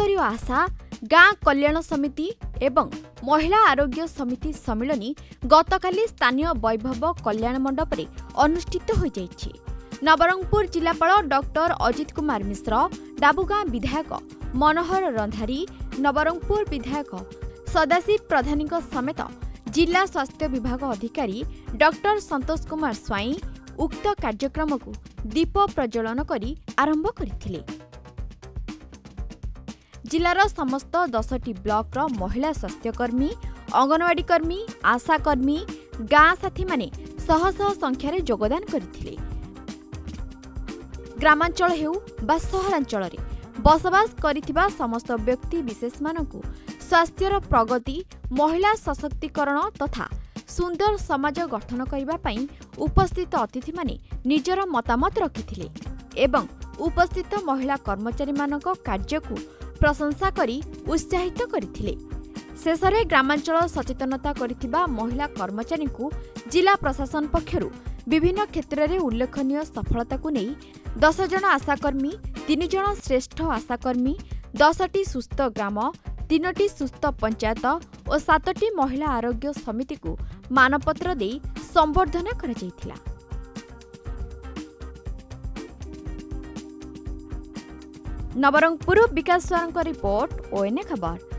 राज्यस्तरीय आशा गाँ कल्याण समिति एवं महिला आरोग्य समिति सम्मिलनी गतकाली स्थानीय वैभव कल्याण मंडप में अनुष्ठित हो जाइछि। नवरंगपुर जिलापाल डॉक्टर अजित कुमार मिश्र, डाबुगां विधायक मनोहर रंधारी, नवरंगपुर विधायक सदाशिव प्रधानी समेत जिला स्वास्थ्य विभाग अधिकारी डॉक्टर संतोष कुमार स्वाई उक्त कार्यक्रम को दीप प्रज्वलन करी आरंभ करथिले। जिलार समस्त 10टी ब्लॉक रो महिला स्वास्थ्यकर्मी, अंगनवाड़ी कर्मी, आशा कर्मी, गाँ साथी माने शह शह संख्यार योगदान करथिले। ग्रामांचल हेउ बा सहरांचल रे बसवास करिथिबा समस्त व्यक्ति विशेष मानकु स्वास्थ्यर प्रगति, महिला सशक्तिकरण तथा सुंदर समाज गठन करबा पई उपस्थित अतिथि माने निजर मतामत रखिथिले एवं उपस्थित महिला कर्मचारी मानक कार्य को प्रशंसा करी उत्साहित करथिले। शेषरे ग्रामांचल सचेतनता करिथिबा महिला कर्मचारी को जिला प्रशासन पक्षरु विभिन्न क्षेत्र में उल्लेखनीय सफलता को नहीं 10 जन आशाकर्मी, 3 जन श्रेष्ठ आशाकर्मी, 10टी सुस्थ ग्राम, 3टी सुस्थ पंचायत और 7टी महिला आरोग्य समिति को मानपत्र दे संबर्धना करा जायथिला। नवरंगपुर विकास रिपोर्ट, ओएनए खबर।